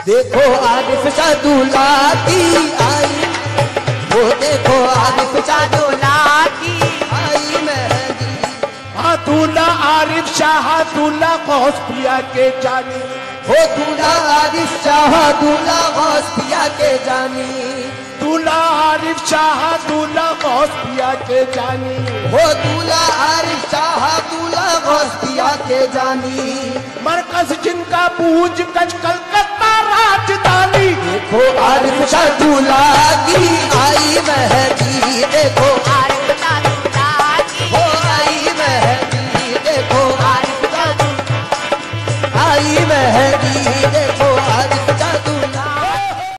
देखो आरिफ शाह दूल्हा की आई, वो देखो आरिफ शाह दूल्हा की आई मेहंदी। हाँ दूल्हा आरिफ शाह दूल्हा गौस पिया के जानी, हो दूल्हा आरिफ शाह दूल्हा गौस पिया के जानी, दूल्हा आरिफ शाह दूल्हा गौस पिया के जानी, हो दूल्हा आरिफ शाह दूल्हा गौस पिया के जानी। मरकज जिनका बूझ कच कलकत्ता राजधानी। देखो आरिफ शाह दूल्हा की आई महंदी।